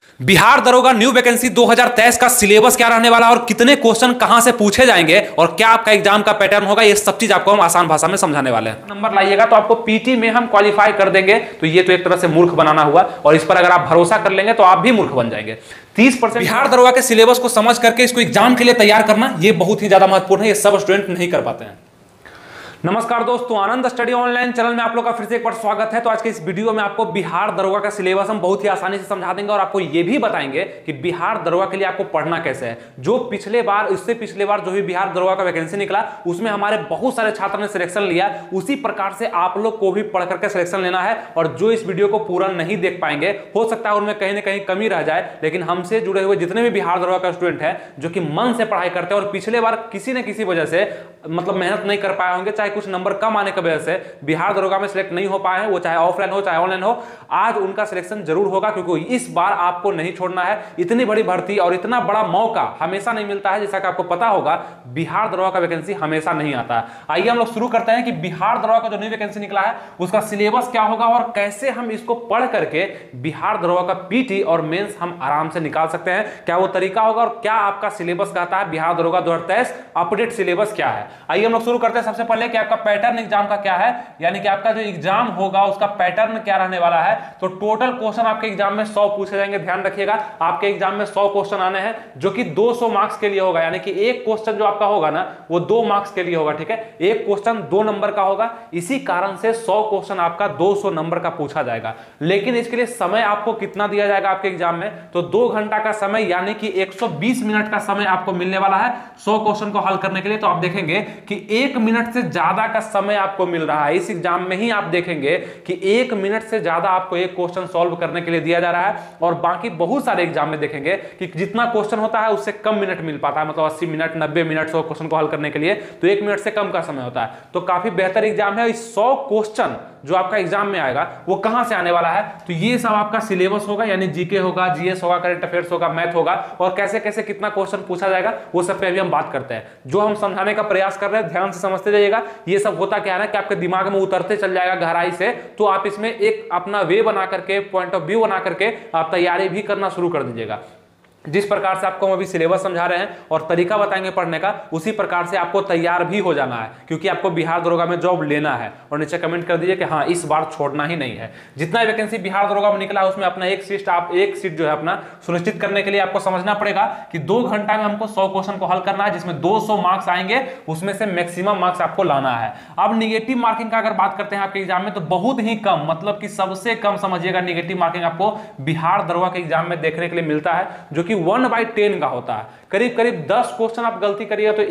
बिहार दरोगा new vacancy 2023 का syllabus क्या रहने वाला है और कितने क्वेश्चन कहां से पूछे जाएंगे और क्या आपका एग्जाम का पैटर्न होगा, ये सब चीज आपको हम आसान भाषा में समझाने वाले हैं। नंबर लाइएगा तो आपको पीटी में हम क्वालिफाई कर देंगे, तो ये तो एक तरह से मूर्ख बनाना हुआ और इस पर अगर आप भरोसा कर लेंगे तो आप भी मूर्ख बन जाएंगे। 30% बिहार दरोगा के सिलेबस को समझ करके इसको एग्जाम के लिए तैयार करना ये बहुत ही ज्यादा महत्वपूर्ण है, ये सब स्टूडेंट नहीं कर पाते हैं। नमस्कार दोस्तों, आनंद स्टडी ऑनलाइन चैनल में आप लोग का फिर से एक बार स्वागत है। तो आज के इस वीडियो में आपको बिहार दरोगा का सिलेबस हम बहुत ही आसानी से समझा देंगे और आपको ये भी बताएंगे कि बिहार दरोगा के लिए आपको पढ़ना कैसे है। जो पिछले बार जो भी बिहार दरोगा का वैकेंसी निकला उसमें हमारे बहुत सारे छात्रों ने सिलेक्शन लिया, उसी प्रकार से आप लोग को भी पढ़ करके सिलेक्शन लेना है। और जो इस वीडियो को पूरा नहीं देख पाएंगे, हो सकता है उनमें कहीं ना कहीं कमी रह जाए, लेकिन हमसे जुड़े हुए जितने भी बिहार दरोगा का स्टूडेंट है जो कि मन से पढ़ाई करते हैं और पिछले बार किसी न किसी वजह से मतलब मेहनत नहीं कर पाए होंगे, चाहे कुछ नंबर कम आने की वजह से बिहार दरोगा में सिलेक्ट नहीं हो पाए हैं, वो चाहे ऑफलाइन हो चाहे ऑनलाइन हो, आज उनका सिलेक्शन जरूर होगा। क्योंकि इस बार आपको नहीं छोड़ना है। इतनी बड़ी भर्ती और इतना बड़ा मौका हमेशा नहीं मिलता है। जैसा कि आपको पता होगा बिहार दरोगा का वैकेंसी हमेशा नहीं आता है। आइए हम लोग शुरू करते हैं कि बिहार दरोगा का जो नई वैकेंसी निकला है उसका सिलेबस क्या होगा और कैसे हम इसको पढ़ करके बिहार दरोगा का पीटी और मेंस हम आराम से निकाल सकते हैं। क्या वो तरीका होगा और क्या आपका सिलेबस कहता है बिहार दरोगा 2023 अपडेट सिलेबस क्या है। आइए हम लोग शुरू करते हैं सबसे पहले कि आपका पैटर्न एग्जाम का क्या है, यानी कि आपका जो एग्जाम होगा उसका पैटर्न क्या रहने वाला है। तो टोटल क्वेश्चन आपके एग्जाम में 100 पूछे जाएंगे। ध्यान रखिएगा, आपके एग्जाम में 100 क्वेश्चन आने हैं जो कि 200 मार्क्स के लिए होगा, यानी कि एक क्वेश्चन जो आपका होगा ना वो 2 मार्क्स के लिए होगा। ठीक है, एक क्वेश्चन 2 नंबर का होगा, इसी कारण से 100 क्वेश्चन आपका 200 नंबर का पूछा जाएगा। लेकिन इसके लिए समय आपको कितना दिया जाएगा आपके एग्जाम में, तो 2 घंटा का समय यानी कि 120 मिनट का समय आपको मिलने वाला है 100 क्वेश्चन को हल करने के लिए। तो आप देखेंगे कि 1 मिनट से ज्यादा का समय आपको मिल रहा है। इस एग्जाम में ही आप देखेंगे कि 1 मिनट से ज्यादा आपको एक क्वेश्चन सॉल्व करने के लिए दिया जा रहा है। और बाकी बहुत सारे एग्जाम में देखेंगे कि जितना क्वेश्चन होता है उससे कम मिनट मिल पाता है, मतलब 80 मिनट 90 मिनट 100 क्वेश्चन को हल करने के लिए, तो 1 मिनट से कम का समय होता है। तो काफी बेहतर एग्जाम है। इस 100 क्वेश्चन जो आपका एग्जाम में आएगा वो कहां से आने वाला है, तो ये सब आपका सिलेबस होगा, यानी जीके होगा, जीएस होगा, करंट अफेयर्स होगा, मैथ होगा, और कैसे कैसे कितना क्वेश्चन पूछा जाएगा वो सब पे अभी हम बात करते हैं। जो हम समझाने का प्रयास कर रहे हैं ध्यान से समझते जाइएगा। ये सब होता क्या है ना कि आपके दिमाग में उतरते चल जाएगा गहराई से, तो आप इसमें एक अपना वे बना करके, पॉइंट ऑफ व्यू बना करके आप तैयारी भी करना शुरू कर दीजिएगा। जिस प्रकार से आपको हम अभी सिलेबस समझा रहे हैं और तरीका बताएंगे पढ़ने का, उसी प्रकार से आपको तैयार भी हो जाना है, क्योंकि आपको बिहार दरोगा में जॉब लेना है। और नीचे कमेंट कर दीजिए कि हाँ इस बार छोड़ना ही नहीं है। जितना वैकेंसी बिहार दरोगा में निकला है उसमें अपना एक सीट जो है अपना सुनिश्चित करने के लिए आपको समझना पड़ेगा कि 2 घंटा में हमको 100 क्वेश्चन को हल करना है, जिसमें 200 मार्क्स आएंगे, उसमें से मैक्सिमम मार्क्स आपको लाना है। अब निगेटिव मार्किंग का अगर बात करते हैं आपके एग्जाम में, तो बहुत ही कम, मतलब कि सबसे कम समझिएगा निगेटिव मार्किंग आपको बिहार दरोगा के एग्जाम में देखने के लिए मिलता है, जो कि 1/10 का होता है। करीब करीब 10 क्वेश्चन आप गलती करिएगा तो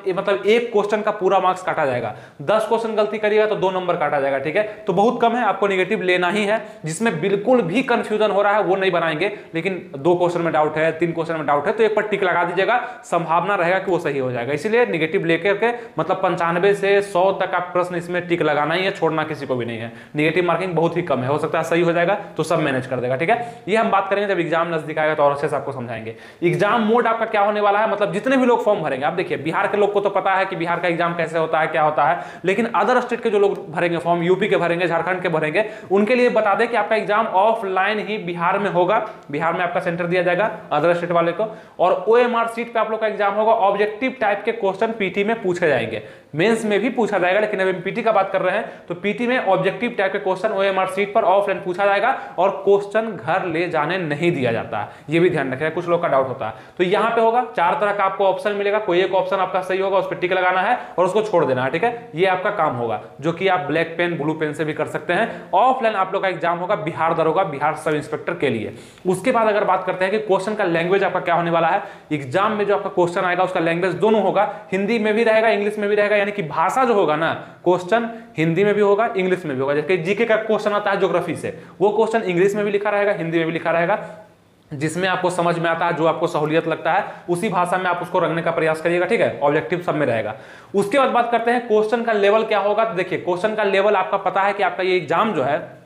एक क्वेश्चन का पूरा मार्क्स काटा जाएगा। 10 क्वेश्चन गलती करिएगा तो 2 नंबर काटा जाएगा। ठीक है, तो बहुत कम है, आपको नेगेटिव लेना ही है। जिसमें बिल्कुल भी कंफ्यूजन हो रहा है वो नहीं बनाएंगे, लेकिन 2 क्वेश्चन में डाउट है, 3 क्वेश्चन में डाउट है, तो एक पर टिक लगा दीजिएगा, संभावना रहेगा कि वो सही हो जाएगा। इसीलिए नेगेटिव लेकर के मतलब 95 से 100 तक आप प्रश्न इसमें टिक लगाना ही है, छोड़ना किसी को भी नहीं है। नेगेटिव मार्किंग बहुत ही कम है, हो सकता है सही हो जाएगा तो सब मैनेज कर देगा। ठीक है, ये हम बात करेंगे जब एग्जाम नजदीक आएगा तो और अच्छे से आपको समझाएंगे। एग्जाम मोड आपका क्या होने वाला है, मतलब जितने भी लोग फॉर्म भरेंगे, आप देखिए बिहार के लोग को तो पता है कि बिहार का एग्जाम कैसे होता है, क्या होता है, लेकिन अदर स्टेट के जो लोग भरेंगे फॉर्म, यूपी के भरेंगे, झारखंड के भरेंगे, उनके लिए बता दें कि आपका एग्जाम ऑफलाइन ही बिहार में होगा। बिहार में आपका सेंटर दिया जाएगा अदर स्टेट वाले को, और ओएमआर सीट पे आप लोग का एग्जाम होगा। ऑब्जेक्टिव टाइप के क्वेश्चन पीटी में पूछे जाएंगे, मेंस में भी पूछा जाएगा, लेकिन अभी पीटी का बात कर रहे हैं तो पीटी में ऑब्जेक्टिव टाइप के क्वेश्चन ओएमआर सीट पर ऑफलाइन पूछा जाएगा और क्वेश्चन घर ले जाने नहीं दिया जाता है। ये भी ध्यान रखिएगा, कुछ लोग का डाउट होता है। तो यहां पे होगा 4 तरह का आपको ऑप्शन मिलेगा, कोई एक ऑप्शन आपका सही होगा, उस पर टिक लगाना है और उसको छोड़ देना है। ठीक है, ये आपका काम होगा, जो कि आप ब्लैक पेन ब्लू पेन से भी कर सकते हैं। ऑफलाइन आप लोग का एग्जाम होगा बिहार दरोगा, बिहार सब इंस्पेक्टर के लिए। उसके बाद अगर बात करते हैं कि क्वेश्चन का लैंग्वेज आपका क्या होने वाला है, एग्जाम में जो आपका क्वेश्चन आएगा उसका लैंग्वेज दोनों होगा, हिंदी में भी रहेगा, इंग्लिश में भी रहेगा, यानी कि भाषा जो होगा ना, क्वेश्चन हिंदी में भी होगा, इंग्लिश में भी होगा। जैसे जीके का क्वेश्चन आता है ज्योग्राफी से, वो क्वेश्चन इंग्लिश में भी लिखा रहेगा, हिंदी में भी लिखा रहेगा। जिसमें आपको समझ में आता है, जो आपको सहूलियत लगता है, उसी भाषा में आप उसको रखने का प्रयास करिएगा। ठीक है, ऑब्जेक्टिव सब में रहेगा। उसके बाद बात करते हैं क्वेश्चन का लेवल क्या होगा। तो देखिए क्वेश्चन का लेवल आपका पता है कि आपका ये एग्जाम जो है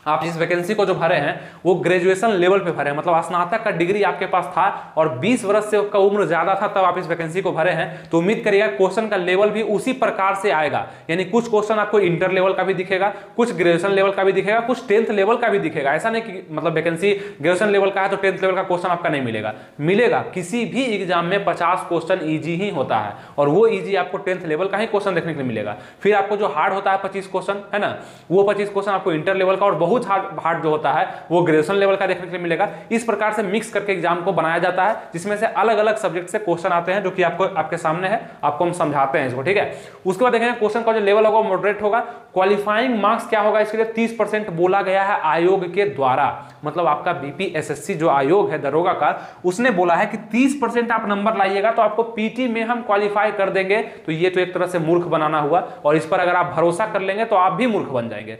आप जिस वैकेंसी को जो भरे हैं वो ग्रेजुएशन लेवल पे भरे हैं, मतलब स्नातक का डिग्री आपके पास था और 20 वर्ष से का उम्र ज्यादा था तब आप इस वैकेंसी को भरे हैं, तो उम्मीद करिएगा क्वेश्चन का लेवल भी उसी प्रकार से आएगा। यानी कुछ क्वेश्चन आपको इंटर लेवल का भी दिखेगा, कुछ ग्रेजुएशन लेवल का भी दिखेगा, कुछ 10th लेवल का भी दिखेगा। ऐसा नहीं कि मतलब वैकेंसी ग्रेजुएशन लेवल का है तो 10th लेवल का क्वेश्चन आपका नहीं मिलेगा। किसी भी एग्जाम में 50 क्वेश्चन ईजी ही होता है और वो ईजी आपको 10th लेवल का ही क्वेश्चन देखने के लिए मिलेगा। फिर आपको जो हार्ड होता है 25 क्वेश्चन है ना, वो 25 क्वेश्चन आपको इंटर लेवल का और बहुत हार्ड जो होता है वो ग्रेजुएशन लेवल का देखने के लिए मिलेगा। इस प्रकार से मिक्स करके एग्जाम को बनाया जाता है, जिसमें से अलग अलग सब्जेक्ट से क्वेश्चन आते हैं जो कि आपके सामने है, आपको हम समझाते हैं इसको, ठीक है। उसके बाद देखेंगे क्वेश्चन का जो लेवल होगा मॉडरेट होगा। क्वालिफाइंग मार्क्स क्या होगा इसके लिए 30% बोला गया है आयोग के द्वारा, मतलब आपका बीपीएसएससी जो आयोग है दरोगा का, उसने बोला है कि 30% आप नंबर लाइएगा तो आपको पीटी में हम क्वालिफाई कर देंगे। तो ये तो एक तरह से मूर्ख बनाना हुआ और इस पर अगर आप भरोसा कर लेंगे तो आप भी मूर्ख बन जाएंगे।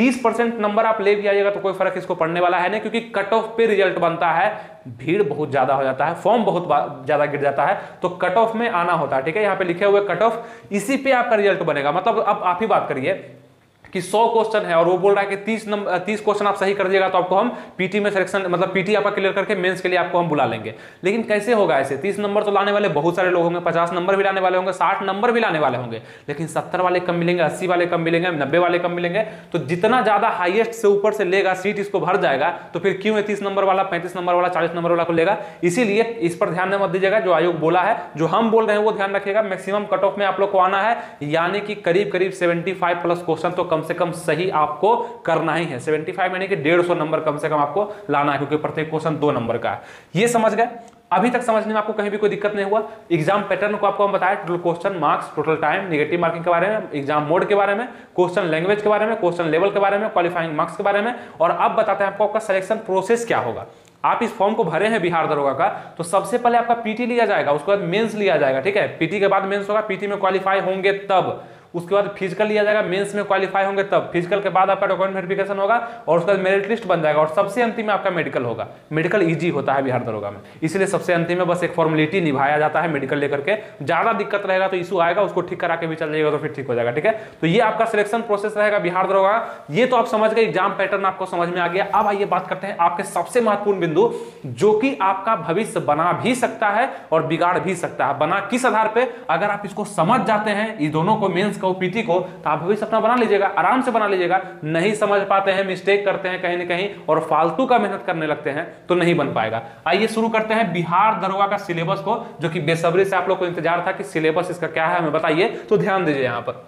30% नंबर आप ले भी आइएगा तो कोई फर्क इसको पड़ने वाला है नहीं, क्योंकि कट ऑफ पे रिजल्ट बनता है, भीड़ बहुत ज्यादा हो जाता है, फॉर्म बहुत ज्यादा गिर जाता है, तो कट ऑफ में आना होता है, ठीक है। यहाँ पे लिखे हुए कट ऑफ, इसी पे आपका रिजल्ट बनेगा। मतलब अब आप ही बात करिए कि 100 क्वेश्चन है और वो बोल रहा है कि 30 क्वेश्चन आप सही कर दिएगा तो आपको हम पीटी में सिलेक्शन, मतलब पीटी आपका क्लियर करके मेंस के लिए आपको हम बुला लेंगे। लेकिन कैसे होगा ऐसे? 30 नंबर तो लाने वाले बहुत सारे लोग होंगे, 50 नंबर भी लाने वाले होंगे, 60 नंबर भी लाने वाले होंगे, लेकिन 70 वाले कम मिलेंगे, 80 वाले कम मिलेंगे, 90 वाले कम मिलेंगे। तो जितना ज्यादा हाईएस्ट से ऊपर से लेगा सीट इसको भर जाएगा, तो फिर क्यों 30 नंबर वाला, 35 नंबर वाला, 40 नंबर वाला को लेगा? इसीलिए इस पर ध्यान मत दीजिएगा। जो आयोग बोला है, जो हम बोल रहे हैं वो ध्यान रखिएगा। मैक्सिमम कट ऑफ में आप लोग को आना है, यानी कि करीब 75 प्लस क्वेश्चन तो कम से कम सही आपको करना ही है। 75 यानी कि 150 नंबर कम से कम आपको लाना है, क्योंकि प्रत्येक क्वेश्चन 2 नंबर का है। ये समझ गए? अभी तक समझने में आपको कहीं भी कोई दिक्कत नहीं हुआ? एग्जाम पैटर्न को आपको हम बताया, total question, marks, total time, negative marking के बारे में, एग्जाम मोड के बारे में, क्वेश्चन लैंग्वेज के बारे में, क्वेश्चन लेवल के बारे में, क्वालिफाइंग मार्क्स के बारे में, और अब बताते हैं आपको आपका सिलेक्शन प्रोसेस क्या होगा। आप इस फॉर्म को भरे हैं बिहार दरोगा का, तो सबसे पहले आपका पीटी लिया जाएगा, उसके बाद मेंस लिया जाएगा, ठीक है। पीटी के बाद मेंस होगा, पीटी में क्वालिफाई होंगे तब, उसके बाद फिजिकल लिया जाएगा, मेंस में क्वालिफाई होंगे तब, फिजिकल के बाद आपका डॉक्यूमेंट वेरिफिकेशन होगा और उसके बाद मेरिट लिस्ट बन जाएगा और सबसे अंतिम में आपका मेडिकल होगा। मेडिकल इजी होता है बिहार दरोगा में, इसलिए सबसे अंतिम में बस एक फॉर्मेलिटी निभाया जाता है मेडिकल लेकर के। ज्यादा दिक्कत रहेगा तो इशू आएगा, उसको ठीक करा के भी चल जाएगा तो फिर ठीक हो जाएगा, ठीक है। तो ये आपका सिलेक्शन प्रोसेस रहेगा बिहार दरोगा। ये तो आप समझ गए, एग्जाम पैटर्न आपको समझ में आ गया। अब आइए बात करते हैं आपके सबसे महत्वपूर्ण बिंदु, जो कि आपका भविष्य बना भी सकता है और बिगाड़ भी सकता है। बना किस आधार पर? अगर आप इसको समझ जाते हैं, इस दोनों को, मेंस को, पीटी को, तो आप भविष्य अपना बना लीजिएगा, आराम से बना लीजिएगा। नहीं समझ पाते हैं, मिस्टेक करते हैं कहीं ना कहीं और फालतू का मेहनत करने लगते हैं तो नहीं बन पाएगा। आइए शुरू करते हैं बिहार दरोगा का सिलेबस को, जो कि बेसब्री से आप लोग को इंतजार था कि सिलेबस इसका क्या है, हमें बताइए। तो ध्यान दीजिए यहां पर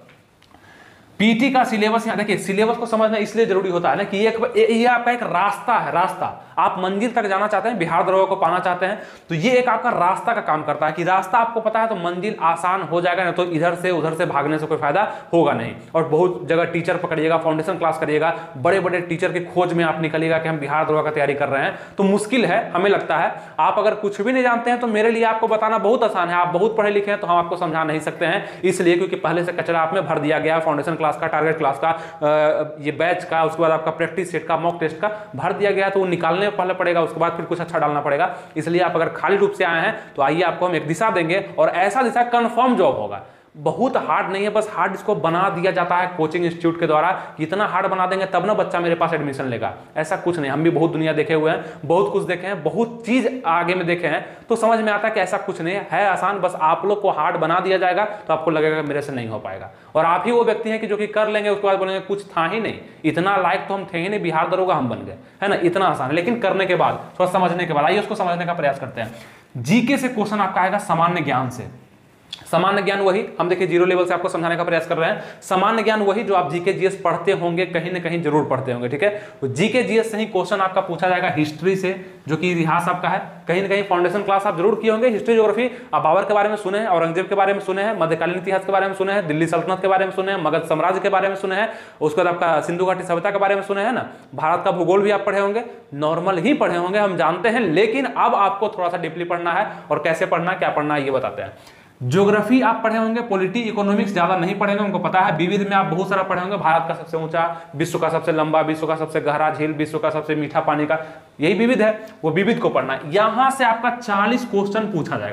पीटी का सिलेबस। यहां देखिए, सिलेबस को समझना इसलिए जरूरी होता है ना कि ये आपका एक रास्ता है, रास्ता। आप मंजिल तक जाना चाहते हैं, बिहार दरोगा को पाना चाहते हैं, तो ये एक आपका रास्ता का काम करता है कि रास्ता आपको पता है तो मंजिल आसान हो जाएगा, नहीं तो इधर से उधर से भागने से कोई फायदा होगा नहीं। और बहुत जगह टीचर पकड़िएगा, फाउंडेशन क्लास करिएगा, बड़े बड़े टीचर की खोज में आप निकलिएगा कि हम बिहार दरोगा का तैयारी कर रहे हैं, तो मुश्किल है, हमें लगता है। आप अगर कुछ भी नहीं जानते हैं तो मेरे लिए आपको बताना बहुत आसान है। आप बहुत पढ़े लिखे हैं तो हम आपको समझा नहीं सकते हैं, इसलिए क्योंकि पहले से कचरा आप में भर दिया गया है। फाउंडेशन क्लास का, टारगेट क्लास का, ये बैच का, उसके बाद आपका प्रैक्टिस सेट का, मॉक टेस्ट का भर दिया गया, तो वो निकालने में पहले पड़ेगा, उसके बाद फिर कुछ अच्छा डालना पड़ेगा। इसलिए आप अगर खाली रूप से आए हैं तो आइए आपको हम एक दिशा देंगे और ऐसा दिशा कंफर्म जॉब होगा। बहुत हार्ड नहीं है, बस हार्ड इसको बना दिया जाता है कोचिंग इंस्टीट्यूट के द्वारा। इतना हार्ड बना देंगे तब ना बच्चा मेरे पास एडमिशन लेगा, ऐसा कुछ नहीं। हम भी बहुत दुनिया देखे हुए हैं, बहुत कुछ देखे हैं, बहुत चीज आगे में देखे हैं, तो समझ में आता है कि ऐसा कुछ नहीं है आसान। बस आप लोग को हार्ड बना दिया जाएगा तो आपको लगेगा मेरे से नहीं हो पाएगा, और आप ही वो व्यक्ति हैं कि जो कि कर लेंगे, उसके बाद बोलेंगे कुछ था ही नहीं, इतना लायक तो हम थे ही नहीं, बिहार दरोगा हम बन गए, है ना। इतना आसान है, लेकिन करने के बाद, थोड़ा समझने के बाद, आइए उसको समझने का प्रयास करते हैं। जीके से क्वेश्चन आपका आएगा सामान्य ज्ञान से। सामान्य ज्ञान वही हम देखिए 0 लेवल से आपको समझाने का प्रयास कर रहे हैं। सामान्य ज्ञान वही जो आप जीके जीएस पढ़ते होंगे, कहीं ना कहीं जरूर पढ़ते होंगे, ठीक है। तो जीके जीएस से ही क्वेश्चन आपका पूछा जाएगा हिस्ट्री से, जो कि इतिहास आपका है। कहीं ना कहीं फाउंडेशन क्लास आप जरूर किए होंगे, हिस्ट्री ज्योग्राफी। आप बाबर के बारे में सुने हैं, औरंगजेब के बारे में सुने हैं, मध्यकालीन इतिहास के बारे में सुने हैं, दिल्ली सल्तनत के बारे में सुने हैं, मगध साम्राज्य के बारे में सुने हैं, उसके बाद आपका सिंधु घाटी सभ्यता के बारे में सुने हैं ना। भारत का भूगोल भी आप पढ़े होंगे, नॉर्मल ही पढ़े होंगे, हम जानते हैं, लेकिन अब आपको थोड़ा सा डीपली पढ़ना है। और कैसे पढ़ना, क्या पढ़ना है, ये बताते हैं। ज्योग्राफी आप पढ़े होंगे, पॉलिटी, इकोनॉमिक्स ज्यादा नहीं पढ़ेंगे, उनको पता है। विविध में आप बहुत सारा पढ़े होंगे, भारत का सबसे ऊंचा, विश्व का सबसे लंबा, विश्व का सबसे गहरा झील, विश्व का सबसे मीठा पानी का, यही विविध है, वो विविध को पढ़ना है। यहां से आपका 40 क्वेश्चन पूछा जाएगा।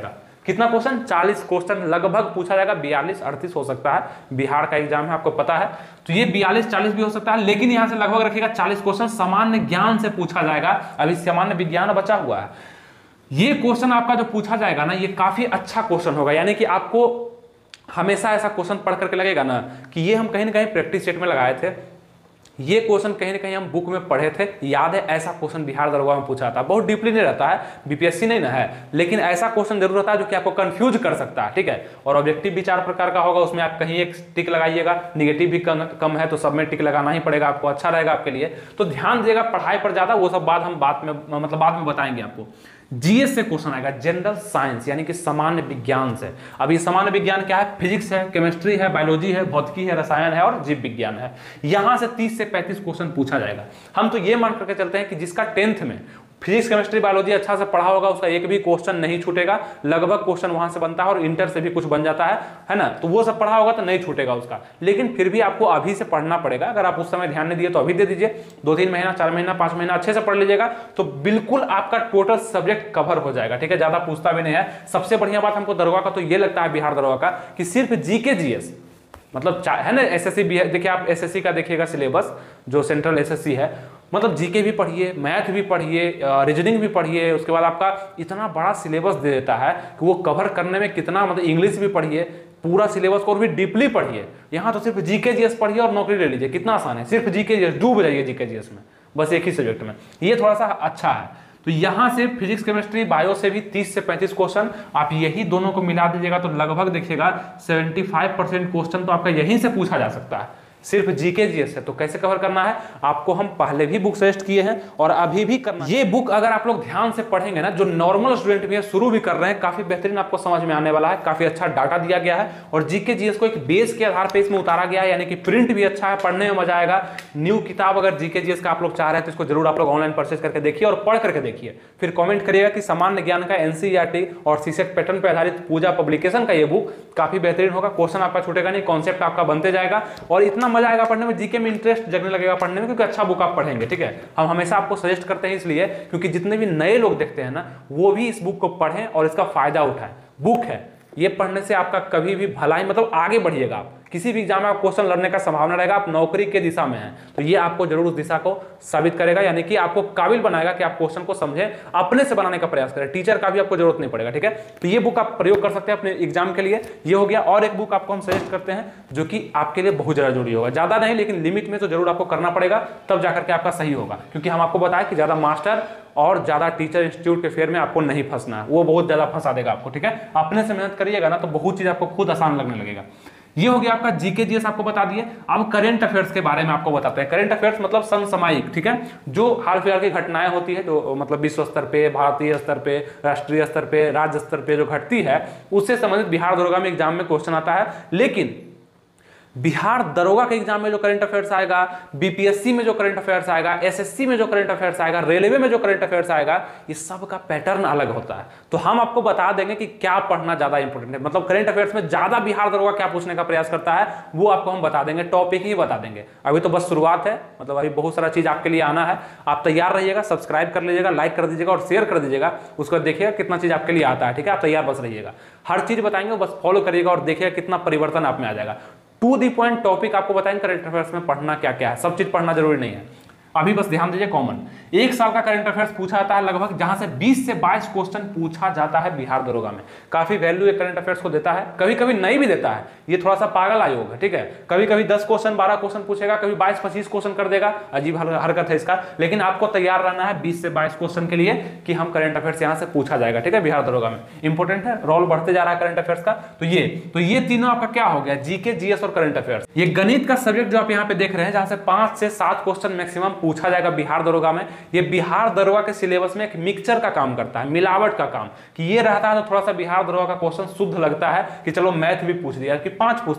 कितना क्वेश्चन, 40 क्वेश्चन लगभग पूछा जाएगा, 42-38 हो सकता है, बिहार का एग्जाम है आपको पता है, तो ये 42-40 भी हो सकता है, लेकिन यहां से लगभग रखिएगा 40 क्वेश्चन सामान्य ज्ञान से पूछा जाएगा। अभी सामान्य विज्ञान बचा हुआ है, ये क्वेश्चन आपका जो पूछा जाएगा ना, ये काफी अच्छा क्वेश्चन होगा, यानी कि आपको हमेशा ऐसा क्वेश्चन पढ़ करके लगेगा ना कि ये हम कहीं ना कहीं प्रैक्टिस सेट में लगाए थे, ये क्वेश्चन कहीं ना कहीं हम बुक में पढ़े थे, याद है ऐसा क्वेश्चन बिहार दरोगा में पूछा था। बहुत डीपली नहीं रहता है, बीपीएससी नहीं ना है, लेकिन ऐसा क्वेश्चन जरूर रहता है जो कि आपको कंफ्यूज कर सकता है, ठीक है। और ऑब्जेक्टिव भी 4 प्रकार का होगा, उसमें आप कहीं एक टिक लगाइएगा, निगेटिव भी कम है तो सब में टिक लगाना ही पड़ेगा आपको, अच्छा रहेगा आपके लिए। तो ध्यान दीजिएगा पढ़ाई पर ज्यादा, वो सब बात हम बाद में बताएंगे आपको। जीएस से क्वेश्चन आएगा, जनरल साइंस यानी कि सामान्य विज्ञान से। अब ये सामान्य विज्ञान क्या है, फिजिक्स है, केमिस्ट्री है, बायोलॉजी है, भौतिकी है, रसायन है और जीव विज्ञान है। यहां से 30 से 35 क्वेश्चन पूछा जाएगा। हम तो ये मान करके चलते हैं कि जिसका 10th में फिजिक्स केमिस्ट्री बायोलॉजी अच्छा से पढ़ा होगा, उसका एक भी क्वेश्चन नहीं छूटेगा, लगभग क्वेश्चन वहां से बनता है और इंटर से भी कुछ बन जाता है ना, तो वो सब पढ़ा होगा तो नहीं छूटेगा उसका। लेकिन फिर भी आपको अभी से पढ़ना पड़ेगा, अगर आप उस समय ध्यान नहीं दिए तो अभी दे दीजिए, 2-3 महीना, 4 महीना, 5 महीना अच्छे से पढ़ लीजिएगा तो बिल्कुल आपका टोटल सब्जेक्ट कवर हो जाएगा, ठीक है। ज्यादा पूछता भी नहीं है। सबसे बढ़िया बात हमको दरोगा का तो ये लगता है, बिहार दरोगा का, कि सिर्फ जीके जीएस मतलब है ना, एसएससी देखिए, आप एसएससी का देखिएगा सिलेबस जो सेंट्रल एसएससी है, मतलब जीके भी पढ़िए, मैथ भी पढ़िए, रीजनिंग भी पढ़िए, उसके बाद आपका इतना बड़ा सिलेबस दे देता है कि वो कवर करने में कितना, मतलब इंग्लिश भी पढ़िए, पूरा सिलेबस को और भी डीपली पढ़िए। यहाँ तो सिर्फ जीके जीएस पढ़िए और नौकरी ले लीजिए, कितना आसान है, सिर्फ जीके जीएस, डूब जाइए जीके जीएस में, बस एक ही सब्जेक्ट में, ये थोड़ा सा अच्छा है। तो यहां से फिजिक्स केमिस्ट्री बायो से भी 30 से 35 क्वेश्चन, आप यही दोनों को मिला दीजिएगा तो लगभग देखिएगा 75% क्वेश्चन तो आपका यहीं से पूछा जा सकता है, सिर्फ जीके जीएस है। तो कैसे कवर करना है आपको, हम पहले भी बुक सजेस्ट किए हैं और अभी भी करना है। ये बुक अगर आप लोग ध्यान से पढ़ेंगे ना, जो नॉर्मल स्टूडेंट भी है, शुरू भी कर रहे हैं, काफी बेहतरीन आपको समझ में आने वाला है, काफी अच्छा डाटा दिया गया है और जीके जीएस को एक बेस के आधार पर इसमें उतारा गया है, यानी कि प्रिंट भी अच्छा है, पढ़ने में मजा आएगा। न्यू किताब अगर जीके जीएस का आप लोग चाह रहे हैं तो इसको जरूर आप लोग ऑनलाइन परचेज करके देखिए और पढ़ करके देखिए, फिर कमेंट करिएगा कि सामान्य ज्ञान का एनसीईआरटी और सीसेट पैटर्न पर आधारित पूजा पब्लिकेशन का ये बुक काफी बेहतरीन होगा। क्वेश्चन आपका छूटेगा नहीं, कॉन्सेप्ट आपका बनते जाएगा और इतना मजा आएगा पढ़ने में, जीके में इंटरेस्ट जगने लगेगा पढ़ने में, क्योंकि अच्छा बुक आप पढ़ेंगे, ठीक है। हम हमेशा आपको सजेस्ट करते हैं इसलिए क्योंकि जितने भी नए लोग देखते हैं ना, वो भी इस बुक को पढ़ें और इसका फायदा उठाएं। बुक है, ये पढ़ने से आपका कभी भी भलाई, मतलब आगे बढ़िएगा आप, किसी भी एग्जाम में आप क्वेश्चन लड़ने का संभावना रहेगा, आप नौकरी के दिशा में हैं तो ये आपको जरूर उस दिशा को साबित करेगा, यानी कि आपको काबिल बनाएगा कि आप क्वेश्चन को समझें, अपने से बनाने का प्रयास करें, टीचर का भी आपको जरूरत नहीं पड़ेगा, ठीक है। तो ये बुक आप प्रयोग कर सकते हैं अपने एग्जाम के लिए, ये हो गया। और एक बुक आपको हम सजेस्ट करते हैं जो कि आपके लिए बहुत ज्यादा जरूरी होगा, ज्यादा नहीं लेकिन लिमिट में तो जरूर आपको करना पड़ेगा, तब जाकर के आपका सही होगा, क्योंकि हम आपको बताया कि ज्यादा मास्टर और ज्यादा टीचर इंस्टीट्यूट के फेयर में आपको नहीं फंसना है, वो बहुत ज्यादा फंसा देगा आपको, ठीक है। अपने से मेहनत करिएगा ना तो बहुत चीज आपको खुद आसान लगने लगेगा। ये हो गया आपका जीके जीएस आपको बता दिए। अब करंट अफेयर्स के बारे में आपको बताते हैं। करंट अफेयर्स मतलब समसामयिक, ठीक है, जो हाल फिलहाल की घटनाएं होती है, जो मतलब विश्व स्तर पे, भारतीय स्तर पे, राष्ट्रीय स्तर पे, राज्य स्तर पे जो घटती है, उससे संबंधित बिहार दरोगा में एग्जाम में क्वेश्चन आता है। लेकिन बिहार दरोगा के एग्जाम में जो करंट अफेयर्स आएगा, बीपीएससी में जो करंट अफेयर्स आएगा, एसएससी में जो करंट अफेयर्स आएगा, रेलवे में जो करंट अफेयर्स आएगा, ये सब का पैटर्न अलग होता है। तो हम आपको बता देंगे कि क्या पढ़ना ज्यादा इंपॉर्टेंट है, मतलब करंट अफेयर्स में ज्यादा बिहार दरोगा क्या पूछने का प्रयास करता है वो आपको हम बता देंगे, टॉपिक ही बता देंगे। अभी तो बस शुरुआत है, मतलब अभी बहुत सारा चीज आपके लिए आना है। आप तैयार रहिएगा, सब्सक्राइब कर लीजिएगा, लाइक कर दीजिएगा और शेयर कर दीजिएगा, उसको देखिएगा कितना चीज आपके लिए आता है, ठीक है। आप तैयार बस रहिएगा, हर चीज बताएंगे, बस फॉलो करिएगा और देखिएगा कितना परिवर्तन आप में आ जाएगा। टू दी पॉइंट टॉपिक आपको बताएंगे करंट अफेयर्स में पढ़ना क्या क्या है, सब चीज पढ़ना जरूरी नहीं है। अभी बस ध्यान दीजिए, कॉमन 1 साल का करंट अफेयर्स पूछा जाता है लगभग, जहां से 20 से 22 क्वेश्चन पूछा जाता है बिहार दरोगा में। काफी वैल्यू करंट अफेयर्स को देता है, कभी कभी नहीं भी देता है, ये थोड़ा सा पागल आयोग है, ठीक है। कभी कभी 10 क्वेश्चन 12 क्वेश्चन पूछेगा, कभी 22-25 क्वेश्चन कर देगा, अजीब हरकत है इसका। लेकिन आपको तैयार रहना है 20 से 22 क्वेश्चन के लिए कि हम करंट अफेयर्स यहां से पूछा जाएगा, ठीक है, बिहार दरोगा में। इंपॉर्टेंट है, रोल बढ़ते जा रहा है करंट अफेयर्स का। तो ये तीनों आपका क्या हो गया, जीके जीएस और करंट अफेयर्स। ये गणित का सब्जेक्ट जो आप यहाँ पे देख रहे हैं, जहां से 5 से 7 क्वेश्चन मैक्सिमम पूछा जाएगा बिहार दरोगा में। ये बिहार दरोगा के सिलेबस में एक मिक्सचर का काम करता है, मिलावट का काम, कि ये रहता है तो थोड़ा सा बिहार दरोगा का क्वेश्चन शुद्ध लगता है कि चलो मैथ भी पूछ दिया, कि 5 पूछता है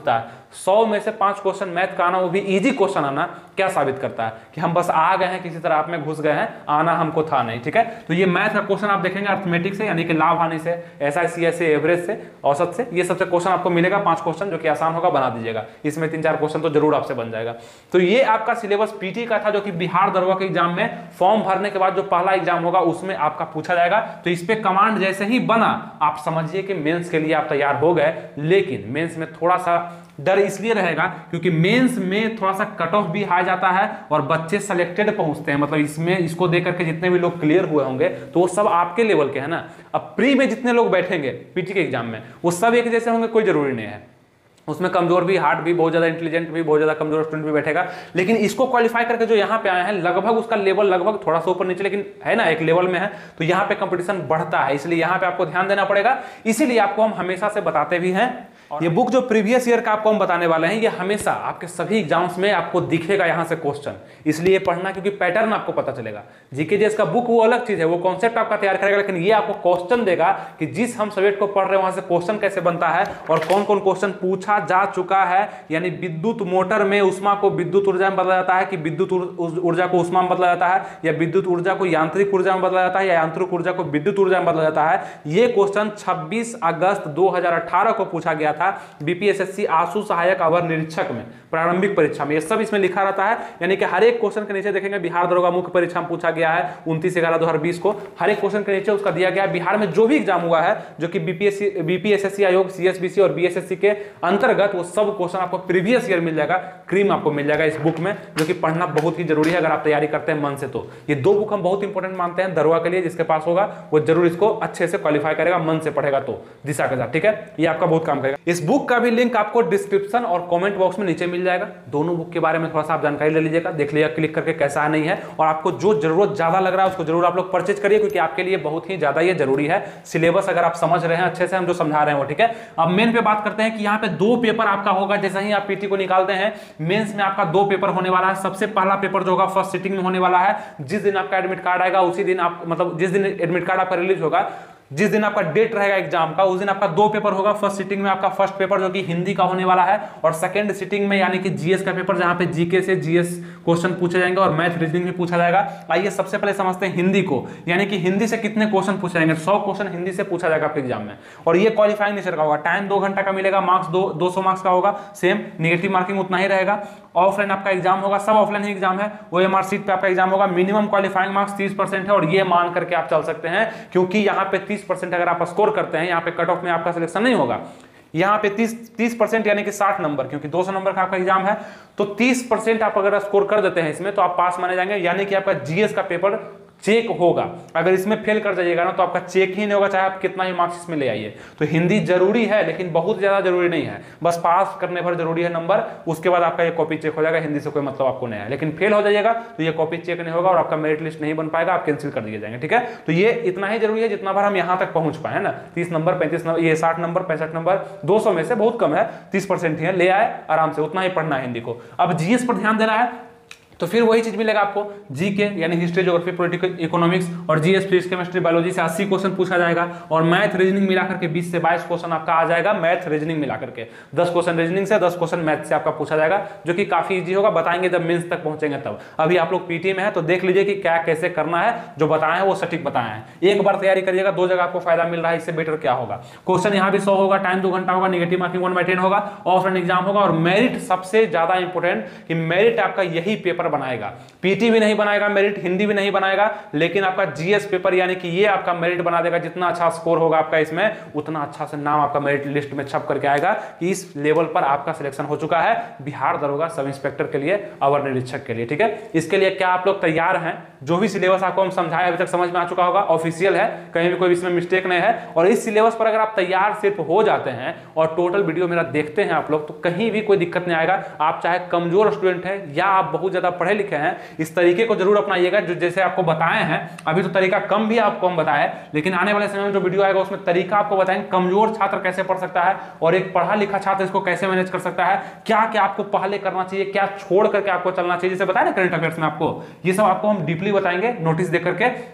100 में से 5 क्वेश्चन मैथ का आना, वो भी इजी क्वेश्चन आना, क्या साबित करता है कि हम बस आ गए हैं, किसी तरह आप में घुस गए हैं, आना हमको था नहीं। ठीक है, तो ये मैथ का क्वेश्चन आप देखेंगे अर्थमेटिक से, यानी कि लाभ हानि से, SICS से, एवरेज से, औसत से, ये सबसे क्वेश्चन आपको मिलेगा 5 क्वेश्चन, जो कि आसान होगा, बना दीजिएगा। इसमें 3-4 क्वेश्चन तो जरूर आपसे बन जाएगा। तो ये आपका सिलेबस पीटी का था, जो कि बिहार दरोगा के एग्जाम में फॉर्म भरने के बाद जो पहला एग्जाम होगा उसमें आपका पूछा जाएगा। तो इस पे कमांड जैसे ही बना, आप समझिए कि मेंस के लिए आप तैयार हो गए। लेकिन मेंस में थोड़ा सा डर इसलिए रहेगा क्योंकि मेंस में थोड़ा सा कट ऑफ भी हाई जाता है और बच्चे सेलेक्टेड पहुंचते हैं, मतलब इसमें इसको देख करके जितने भी लोग क्लियर हुए होंगे तो वो सब आपके लेवल के हैं ना। अब प्री में जितने लोग बैठेंगे पीटी के एग्जाम में, वो सब एक जैसे होंगे, कोई जरूरी नहीं है। उसमें कमजोर भी, हार्ड भी, बहुत ज्यादा इंटेलिजेंट भी, बहुत ज्यादा कमजोर स्टूडेंट भी बैठेगा। लेकिन इसको क्वालिफाई करके जो यहाँ पे आए हैं, लगभग उसका लेवल लगभग थोड़ा सा ऊपर नीचे, लेकिन है ना, एक लेवल में है, तो यहाँ पे कंपटीशन बढ़ता है, इसलिए यहाँ पे आपको ध्यान देना पड़ेगा। इसीलिए आपको हम हमेशा से बताते भी हैं, ये बुक जो प्रीवियस ईयर का आपको हम बताने वाले हैं, ये हमेशा आपके सभी एग्जाम्स में आपको दिखेगा यहाँ से क्वेश्चन, इसलिए पढ़ना, क्योंकि पैटर्न आपको पता चलेगा। जीके जेएस का बुक वो अलग चीज है, वो कॉन्सेप्ट आपका तैयार करेगा, लेकिन ये आपको क्वेश्चन देगा कि जिस हम सब्जेक्ट को पढ़ रहे हैं वहां से क्वेश्चन कैसे बनता है और कौन कौन क्वेश्चन पूछा जा चुका है। यानी विद्युत मोटर में उष्मा को विद्युत ऊर्जा में बदला जाता है कि विद्युत ऊर्जा को उष्मा में बदला जाता है, या विद्युत ऊर्जा को यांत्रिक ऊर्जा में बदला जाता है, या यांत्रिक ऊर्जा को विद्युत ऊर्जा में बदला जाता है। ये क्वेश्चन 26 अगस्त 2018 को पूछा गया था बीपीएसएससी आशु सहायक अवर निरीक्षक में, प्रारंभिक परीक्षा में। ये सब इसमें लिखा रहता है, यानी कि हर एक क्वेश्चन के नीचे देखेंगे बिहार दरोगा मुख्य परीक्षा में पूछा गया है 29/11/2020 को। हर एक क्वेश्चन के नीचे उसका दिया गया है बिहार में जो भी एग्जाम हुआ है, जो कि बीपीएसएससी आयोग, सीएसबीसी और बीएसएससी के अंतर्गत, वो सब क्वेश्चन आपको प्रीवियस ईयर मिल जाएगा, क्रीम आपको मिल जाएगा इस बुक में, जो कि पढ़ना बहुत ही जरूरी है अगर आप तैयारी करते हैं मन से। तो ये 2 बुक हम बहुत इंपॉर्टेंट मानते हैं दरोगा के लिए, जिसके पास होगा वो जरूर इसको अच्छे से क्वालिफाई करेगा, मन से पढ़ेगा तो दिशा के साथ। ठीक है, ये आपका बहुत काम करेगा। इस बुक का भी लिंक आपको डिस्क्रिप्शन और कमेंट बॉक्स में नीचे मिल जाएगा। दोनों बुक के बारे में थोड़ा सा आप जानकारी ले लीजिएगा, देख लीजिएगा क्लिक करके कैसा है नहीं है, और आपको जो जरूरत ज्यादा लग रहा है उसको जरूर आप लोग परचेज करिए, क्योंकि आपके लिए बहुत ही ज्यादा ये जरूरी है। सिलेबस अगर आप समझ रहे हैं अच्छे से, हम जो समझा रहे हैं वो। ठीक है, अब मेन पे बात करते हैं कि यहाँ पे 2 पेपर आपका होगा। जैसे ही आप पीटी को निकालते हैं, मेंस में आपका 2 पेपर होने वाला है। सबसे पहला पेपर जो होगा फर्स्ट सिटिंग में होने वाला है। जिस दिन आपका एडमिट कार्ड आएगा उसी दिन आप, मतलब जिस दिन एडमिट कार्ड आपका रिलीज होगा, जिस दिन आपका डेट रहेगा एग्जाम का, उस दिन आपका 2 पेपर होगा। फर्स्ट सिटिंग में आपका फर्स्ट पेपर जो कि हिंदी का होने वाला है, और सेकंड सिटिंग में यानी कि जीएस का पेपर, जहां पे जीके से जीएस क्वेश्चन पूछे जाएंगे और मैथ रीजनिंग भी पूछा जाएगा। आइए सबसे पहले समझते हैं हिंदी को, यानी कि हिंदी से कितने क्वेश्चन पूछे जाएंगे। 100 क्वेश्चन हिंदी से पूछा जाएगा आपके एग्जाम में, और ये क्वालिफाइंग नेचर का होगा। टाइम 2 घंटा का मिलेगा, मार्क्स 200 मार्क्स का होगा, सेम निगेटिव मार्किंग उतना ही रहेगा। ऑफलाइन आपका एग्जाम होगा, सब ऑफलाइन ही एग्जाम है, OMR सीट पे आपका एग्जाम होगा। मिनिमम क्वालिफाइंग मार्क्स 30% है, और ये मान करके आप चल सकते हैं, क्योंकि यहाँ पे 30% अगर आप स्कोर करते हैं, यहाँ पे कट ऑफ में आपका सिलेक्शन नहीं होगा। यहाँ पे 30% यानी कि 60 नंबर, क्योंकि 200 नंबर का आपका एग्जाम है, तो 30% आप अगर स्कोर कर देते हैं इसमें, तो आप पास माने जाएंगे। यानी कि आपका जीएस का पेपर चेक होगा। अगर इसमें फेल कर जाइएगा ना, तो आपका चेक ही नहीं होगा, चाहे आप कितना ही मार्क्स इसमें ले आइए। तो हिंदी जरूरी है, लेकिन बहुत ज्यादा जरूरी नहीं है, बस पास करने भर जरूरी है नंबर। उसके बाद आपका ये कॉपी चेक हो जाएगा, हिंदी से कोई मतलब आपको नहीं है। लेकिन फेल हो जाइएगा तो ये कॉपी चेक नहीं होगा और आपका मेरिट लिस्ट नहीं बन पाएगा, आप कैंसिल कर दिए जाएंगे। ठीक है, तो ये इतना ही जरूरी है जितना बार हम यहाँ तक पहुंच पाए, है ना। 30 नंबर, 35 नंबर, ये 60 नंबर, 65 नंबर, 200 में से बहुत कम है, 30% ही है, ले आए आराम से, उतना ही पढ़ना है हिंदी को। अब जीएस पर ध्यान देना है, तो फिर वही चीज मिलेगा आपको। जीके यानी हिस्ट्री, ज्योग्राफी, पॉलिटिकल, इकोनॉमिक्स और जीएस, फिजिक्स, केमिस्ट्री, बायोलॉजी से 80 क्वेश्चन पूछा जाएगा, और मैथ रीजनिंग मिलाकर के 20 से 22 क्वेश्चन आपका आ जाएगा। मैथ रीजनिंग मिलाकर के 10 क्वेश्चन रीजनिंग से, 10 क्वेश्चन मैथ से आपका पूछा जाएगा, जो कि काफी इजी होगा। बताएंगे जब मेंस तक पहुंचेंगे तब। अभी आप लोग पीटी में है तो देख लीजिए कि क्या कैसे करना है, जो बताए हैं वो सटीक बताए हैं। एक बार तैयारी करिएगा, 2 जगह आपको फायदा मिल रहा है, इससे बेटर क्या होगा। क्वेश्चन यहाँ भी 100 होगा, टाइम 2 घंटा होगा, निगेटिव मार्किंग 1/10 होगा, ऑफलाइन एग्जाम होगा, और मेरिट सबसे ज्यादा इंपॉर्टेंट कि मेरिट आपका यही पेपर बनाएगा। पीटी भी नहीं बनाएगा मेरिट, हिंदी भी नहीं बनाएगा, लेकिन आपका जीएस पेपर यानी कि ये आपका मेरिट बना देगा। जितना अच्छा स्कोर होगा आपका इसमें, उतना अच्छा से नाम आपका मेरिट लिस्ट में छप करके आएगा कि इस लेवल पर आपका सिलेक्शन हो चुका है बिहार दरोगा सब इंस्पेक्टर के लिए, अवर निरीक्षक के लिए। ठीक है, इसके लिए क्या आप लोग तैयार हैं? जो भी सिलेबस आपको हम समझाए अभी तक समझ में आ चुका होगा, ऑफिशियल है, कहीं भी कोई इसमें मिस्टेक नहीं है। और इस सिलेबस पर अगर आप तैयार सिर्फ हो जाते हैं और टोटल वीडियो मेरा देखते हैं आप लोग, तो कहीं भी कोई दिक्कत नहीं आएगा। आप चाहे कमजोर स्टूडेंट है या आप बहुत ज्यादा पढ़े लिखे हैं, इस तरीके को जरूर अपनाइएगा जो जैसे आपको बताए हैं। अभी तो तरीका कम भी आपको हम बताए, लेकिन आने वाले समय में जो वीडियो आएगा उसमें तरीका आपको बताएंगे कमजोर छात्र कैसे पढ़ सकता है और एक पढ़ा लिखा छात्र इसको कैसे मैनेज कर सकता है, क्या क्या आपको पहले करना चाहिए, क्या छोड़ करके आपको चलना चाहिए, जैसे बताया ना करंट अफेयर्स में आपको, ये सब आपको हम डीपली बताएंगे नोटिस देकर के।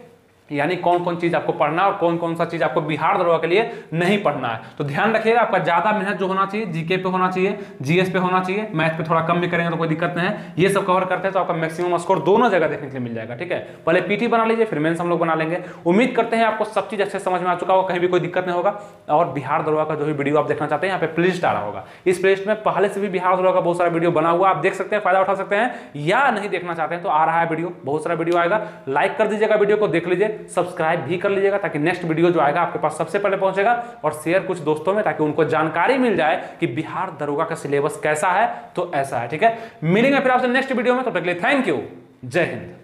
यानी कौन कौन चीज आपको पढ़ना है और कौन कौन सा चीज आपको बिहार दरोगा के लिए नहीं पढ़ना है। तो ध्यान रखिएगा, आपका ज्यादा मेहनत जो होना चाहिए जीके पे होना चाहिए, जीएस पे होना चाहिए, मैथ पे थोड़ा कम भी करेंगे तो कोई दिक्कत नहीं है। ये सब कवर करते हैं तो आपका मैक्सिमम स्कोर दोनों जगह देखने के लिए मिल जाएगा। ठीक है, पहले पीटी बना लीजिए, फिर मेंस हम लोग बना लेंगे। उम्मीद करते हैं आपको सब चीज अच्छे समझ में आ चुका होगा, कहीं भी कोई दिक्कत नहीं होगा। और बिहार दरोगा का जो भी वीडियो आप देखना चाहते हैं, यहाँ पे प्लेलिस्ट आ रहा होगा, इस प्लेलिस्ट में पहले से भी बिहार दरोगा का बहुत सारा वीडियो बना हुआ, आप देख सकते हैं, फायदा उठा सकते हैं। या नहीं देखना चाहते हैं तो आ रहा है वीडियो, बहुत सारा वीडियो आएगा, लाइक कर दीजिएगा, वीडियो को देख लीजिए, सब्सक्राइब भी कर लीजिएगा ताकि नेक्स्ट वीडियो जो आएगा आपके पास सबसे पहले पहुंचेगा। और शेयर कुछ दोस्तों में ताकि उनको जानकारी मिल जाए कि बिहार दरोगा का सिलेबस कैसा है। तो ऐसा है, ठीक है। मिलेंगे फिर आपसे नेक्स्ट वीडियो में, तब तक के लिए थैंक यू, जय हिंद।